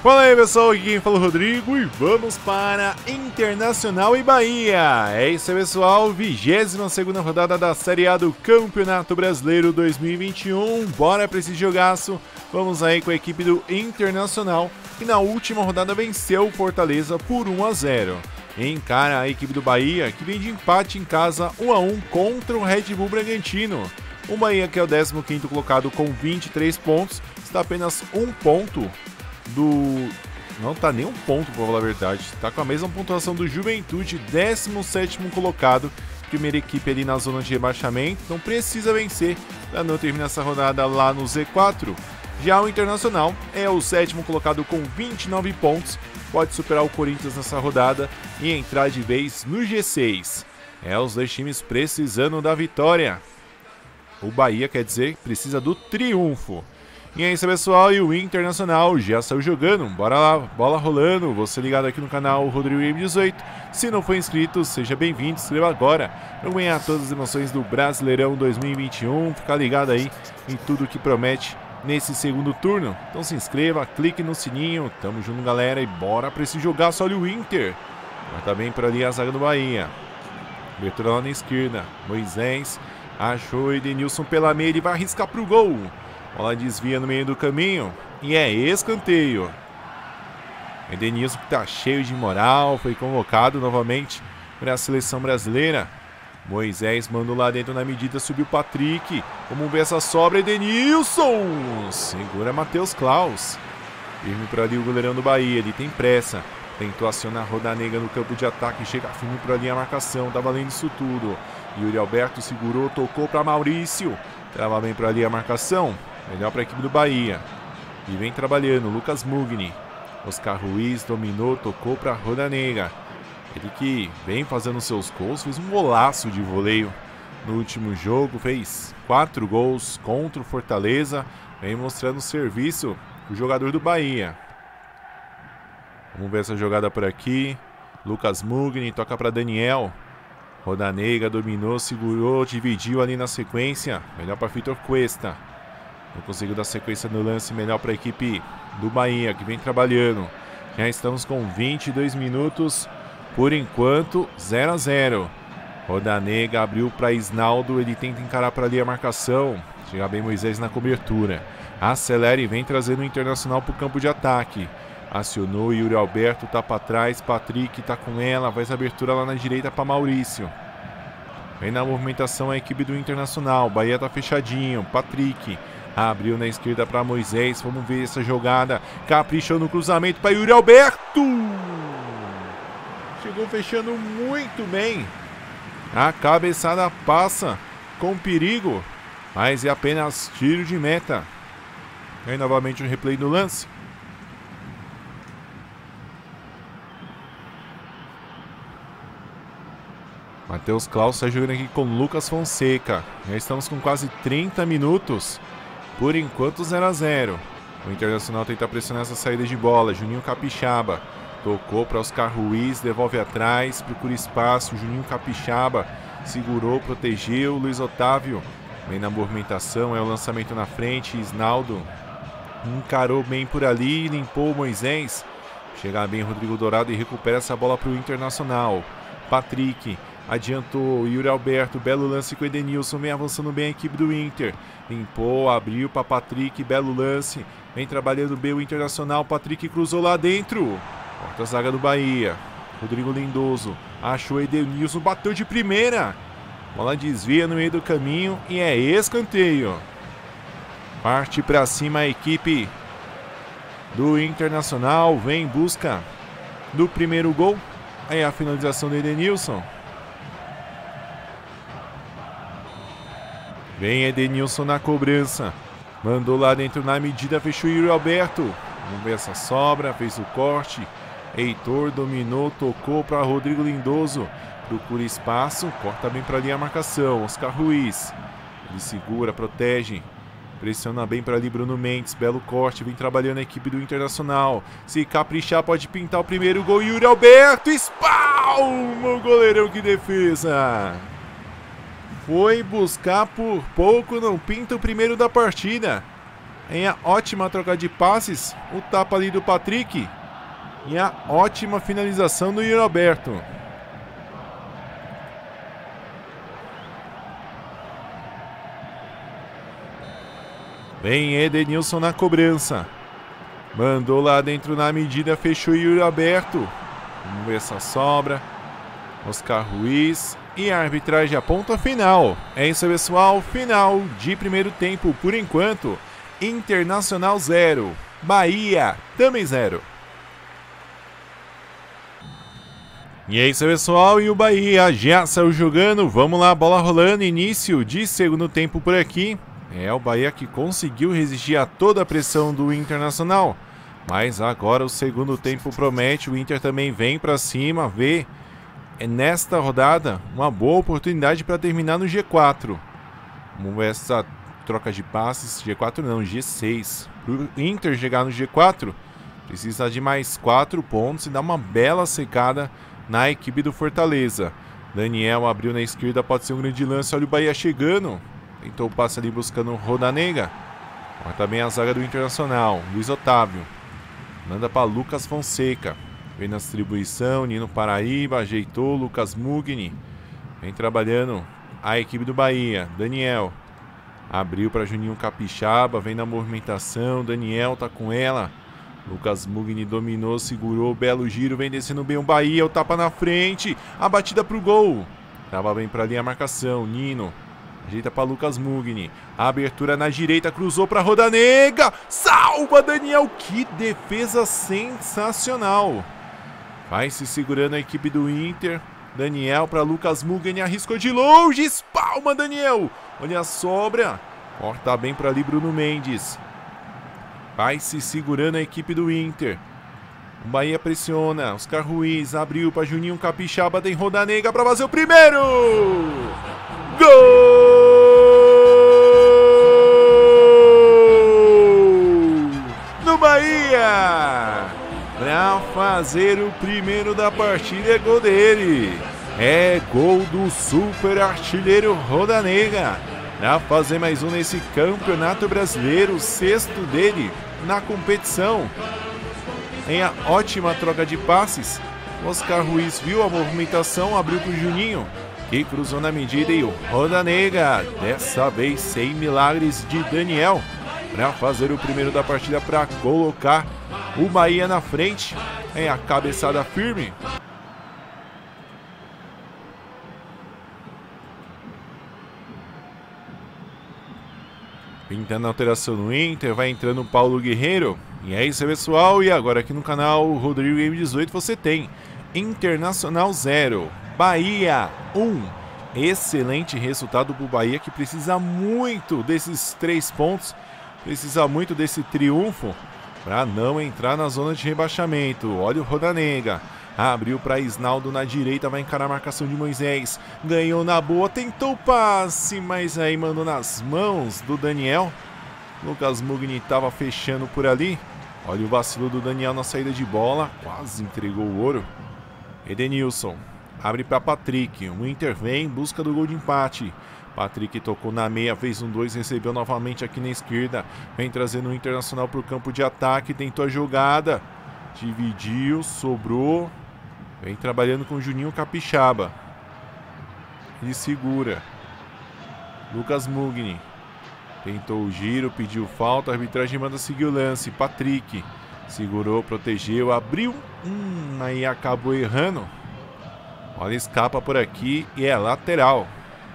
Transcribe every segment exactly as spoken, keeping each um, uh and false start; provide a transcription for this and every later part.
Fala aí pessoal, aqui quem fala é o Rodrigo e vamos para Internacional e Bahia. É isso aí pessoal, vigésima segunda rodada da Série A do Campeonato Brasileiro dois mil e vinte e um. Bora para esse jogaço, vamos aí com a equipe do Internacional que na última rodada venceu o Fortaleza por um a zero. Encara a equipe do Bahia que vem de empate em casa um a um contra o Red Bull Bragantino. O Bahia, que é o décimo quinto colocado com vinte e três pontos, está apenas um ponto do... não tá nem um ponto, pra falar a verdade. Tá com a mesma pontuação do Juventude, décimo sétimo colocado. Primeira equipe ali na zona de rebaixamento. Então precisa vencer para não terminar essa rodada lá no Z quatro. Já o Internacional é o sétimo colocado com vinte e nove pontos. Pode superar o Corinthians nessa rodada e entrar de vez no G seis. É os dois times precisando da vitória. O Bahia, quer dizer, precisa do triunfo. E é isso pessoal, e o Internacional já saiu jogando, bora lá, bola rolando, você ligado aqui no canal Rodrigo Game dezoito, se não for inscrito, seja bem-vindo, se inscreva agora, para ganhar todas as emoções do Brasileirão dois mil e vinte e um, ficar ligado aí em tudo que promete nesse segundo turno, então se inscreva, clique no sininho, tamo junto galera e bora para esse jogaço. Olha o Inter, mas tá bem por ali a zaga do Bahia, abertura lá na esquerda, Moisés, achou Edenilson pela meia, ele vai arriscar pro gol. Bola desvia no meio do caminho e é escanteio. Edenilson que tá cheio de moral, foi convocado novamente para a seleção brasileira. Moisés mandou lá dentro na medida, subiu o Patrick. Vamos ver essa sobra, Edenilson! Segura Matheus Klaus. Firme por ali o goleirão do Bahia, ele tem pressa. Tentou acionar Rodanega no campo de ataque, chega firme por ali a marcação, tá valendo isso tudo. Yuri Alberto segurou, tocou para Maurício. Trava bem por ali a marcação. Melhor para a equipe do Bahia. E vem trabalhando, Lucas Mugni. Oscar Ruiz dominou, tocou para Rodanega. Ele que vem fazendo seus gols, fez um golaço de voleio no último jogo. Fez quatro gols contra o Fortaleza. Vem mostrando serviço o jogador do Bahia. Vamos ver essa jogada por aqui. Lucas Mugni toca para Daniel. Rodanega dominou, segurou, dividiu ali na sequência. Melhor para Vitor Cuesta. Não conseguiu dar sequência no lance, melhor para a equipe do Bahia, que vem trabalhando. Já estamos com vinte e dois minutos, por enquanto, zero a zero. Rodanega abriu para Isnaldo, ele tenta encarar para ali a marcação. Chega bem Moisés na cobertura. Acelera e vem trazendo o Internacional para o campo de ataque. Acionou, Yuri Alberto tá para trás, Patrick tá com ela, faz a abertura lá na direita para Maurício. Vem na movimentação a equipe do Internacional, Bahia tá fechadinho, Patrick abriu na esquerda para Moisés, vamos ver essa jogada, caprichou no cruzamento para Yuri Alberto. Chegou fechando muito bem, a cabeçada passa com perigo, mas é apenas tiro de meta. Aí novamente o replay do lance. Matheus Klaus está jogando aqui com Lucas Fonseca. Já estamos com quase trinta minutos. Por enquanto zero a zero. O Internacional tenta pressionar essa saída de bola. Juninho Capixaba tocou para Oscar Ruiz, devolve atrás, procura espaço. Juninho Capixaba segurou, protegeu. Luiz Otávio vem na movimentação, é o lançamento na frente. Isnaldo encarou bem por ali, limpou o Moisés. Chega bem Rodrigo Dourado e recupera essa bola para o Internacional. Patrick adiantou, Yuri Alberto, belo lance com o Edenilson, vem avançando bem a equipe do Inter. Limpou, abriu para Patrick, belo lance. Vem trabalhando bem o Internacional, Patrick cruzou lá dentro. Corta a zaga do Bahia. Rodrigo Lindoso, achou Edenilson, bateu de primeira. Bola desvia no meio do caminho e é escanteio. Parte para cima a equipe do Internacional, vem em busca do primeiro gol. Aí a finalização do Edenilson. Vem Edenilson na cobrança. Mandou lá dentro na medida, fechou Yuri Alberto. Vamos ver essa sobra, fez o corte. Heitor dominou, tocou para Rodrigo Lindoso. Procura espaço, corta bem para ali a marcação. Oscar Ruiz. Ele segura, protege. Pressiona bem para ali Bruno Mendes. Belo corte, vem trabalhando a equipe do Internacional. Se caprichar, pode pintar o primeiro gol. Yuri Alberto, espalma o goleirão, que defesa. Foi buscar por pouco, não pinta o primeiro da partida. Em a ótima troca de passes, o tapa ali do Patrick. E a ótima finalização do Yuri Alberto. Vem Edenilson na cobrança. Mandou lá dentro na medida, fechou Yuri Alberto. Vamos ver essa sobra. Oscar Ruiz. E a arbitragem aponta final. É isso, pessoal. Final de primeiro tempo por enquanto. Internacional zero. Bahia também zero. E é isso, pessoal, e o Bahia já saiu jogando, vamos lá, bola rolando, início de segundo tempo por aqui. É o Bahia que conseguiu resistir a toda a pressão do Internacional, mas agora o segundo tempo promete, o Inter também vem para cima, vê é nesta rodada uma boa oportunidade para terminar no G quatro. Vamos ver essa troca de passes, G quatro não, G seis. Para o Inter chegar no G quatro, precisa de mais quatro pontos e dar uma bela secada na equipe do Fortaleza. Daniel abriu na esquerda, pode ser um grande lance. Olha o Bahia chegando. Tentou o passe ali buscando o Rodanega. Corta bem a zaga do Internacional. Luiz Otávio. Manda para Lucas Fonseca. Vem na distribuição. Nino Paraíba. Ajeitou. Lucas Mugni. Vem trabalhando a equipe do Bahia. Daniel. Abriu para Juninho Capixaba. Vem na movimentação. Daniel tá com ela. Lucas Mugni dominou, segurou, belo giro, vem descendo bem o Bahia, o tapa na frente, a batida pro gol. Tava bem pra ali a marcação, Nino, ajeita pra Lucas Mugni, a abertura na direita, cruzou pra Rodanega, salva Daniel, que defesa sensacional. Vai se segurando a equipe do Inter, Daniel pra Lucas Mugni, arriscou de longe, espalma Daniel, olha a sobra, corta bem pra ali Bruno Mendes. Vai se segurando a equipe do Inter. O Bahia pressiona. Oscar Ruiz abriu para Juninho Capixaba. Tem Rodanega para fazer o primeiro. Gol! Do Bahia! Para fazer o primeiro da partida é gol dele. É gol do super artilheiro Rodanega. Para fazer mais um nesse Campeonato Brasileiro, sexto dele na competição. Em a ótima troca de passes, Oscar Ruiz viu a movimentação, abriu para o Juninho, que cruzou na medida, e o Rodanega, dessa vez sem milagres de Daniel, para fazer o primeiro da partida, para colocar o Bahia na frente. Em a cabeçada firme. Pintando a alteração no Inter, vai entrando o Paulo Guerreiro. E é isso, pessoal. E agora aqui no canal Rodrigo Game dezoito você tem Internacional zero, Bahia um. Excelente resultado para o Bahia, que precisa muito desses três pontos. Precisa muito desse triunfo para não entrar na zona de rebaixamento. Olha o Rodanega. Abriu para Isnaldo na direita, vai encarar a marcação de Moisés. Ganhou na boa, tentou o passe, mas aí mandou nas mãos do Daniel. Lucas Mugni estava fechando por ali. Olha o vacilo do Daniel na saída de bola. Quase entregou o ouro. Edenilson. Abre para Patrick. O Inter vem em busca do gol de empate. Patrick tocou na meia, fez um dois, recebeu novamente aqui na esquerda. Vem trazendo o Internacional para o campo de ataque. Tentou a jogada. Dividiu, sobrou. Vem trabalhando com o Juninho Capixaba. Ele segura. Lucas Mugni. Tentou o giro, pediu falta. A arbitragem manda seguir o lance. Patrick. Segurou, protegeu, abriu. Hum, aí acabou errando. Olha, escapa por aqui e é lateral.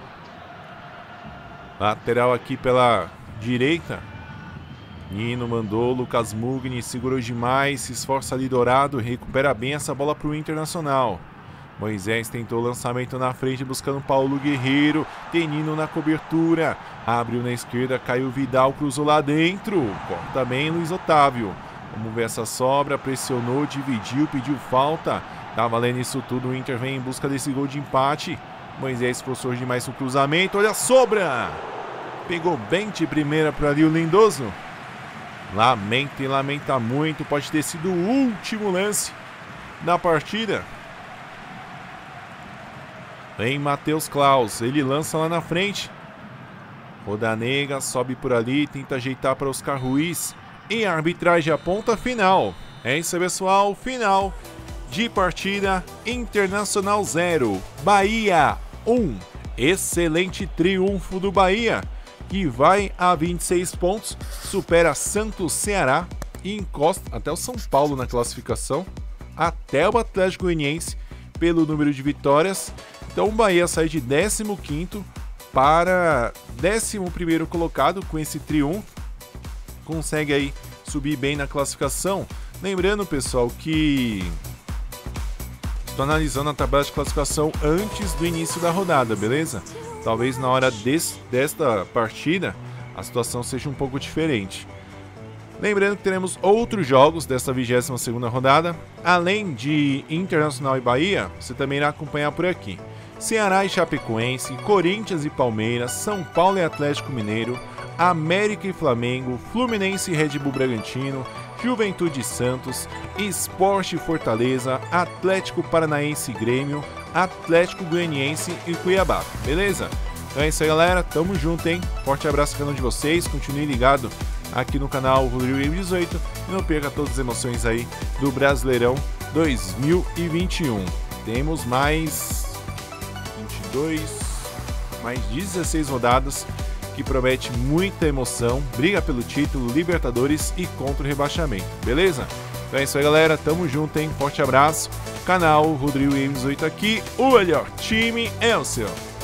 Lateral aqui pela direita. Nino mandou, Lucas Mugni segurou demais, se esforça ali Dourado, recupera bem essa bola para o Internacional. Moisés tentou o lançamento na frente, buscando Paulo Guerreiro, tem Nino na cobertura, abriu na esquerda, caiu Vidal, cruzou lá dentro, corta bem Luiz Otávio. Vamos ver essa sobra, pressionou, dividiu, pediu falta, tá valendo isso tudo, o Inter vem em busca desse gol de empate. Moisés forçou demais o cruzamento, olha a sobra! Pegou bem de primeira para ali o Lindoso. Lamenta e lamenta muito, pode ter sido o último lance da partida. Vem Matheus Klaus, ele lança lá na frente. Rodanega sobe por ali, tenta ajeitar para Oscar Ruiz. E a arbitragem aponta final. É isso aí, pessoal. Final de partida. Internacional zero, Bahia um. Excelente triunfo do Bahia, que vai a vinte e seis pontos, supera Santos, Ceará e encosta até o São Paulo na classificação, até o Atlético Goianiense pelo número de vitórias. Então o Bahia sai de décimo quinto para décimo primeiro colocado com esse triunfo. Consegue aí subir bem na classificação. Lembrando, pessoal, que estou analisando a tabela de classificação antes do início da rodada, beleza? Talvez na hora desse, desta partida a situação seja um pouco diferente. Lembrando que teremos outros jogos desta vigésima segunda rodada. Além de Internacional e Bahia, você também irá acompanhar por aqui Ceará e Chapecoense, Corinthians e Palmeiras, São Paulo e Atlético Mineiro, América e Flamengo, Fluminense e Red Bull Bragantino, Juventude e Santos, Sport e Fortaleza, Atlético Paranaense e Grêmio, Atlético Goianiense e Cuiabá, beleza? Então é isso aí, galera, tamo junto, hein? Forte abraço a cada um de vocês, continue ligado aqui no canal Rodrigo Games dezoito e não perca todas as emoções aí do Brasileirão dois mil e vinte e um. Temos mais vinte e dois, mais dezesseis rodadas que promete muita emoção, briga pelo título, Libertadores e contra o rebaixamento, beleza? Então é isso aí, galera, tamo junto, hein? Forte abraço, canal Rodrigo Games dezoito aqui, o melhor time é o seu.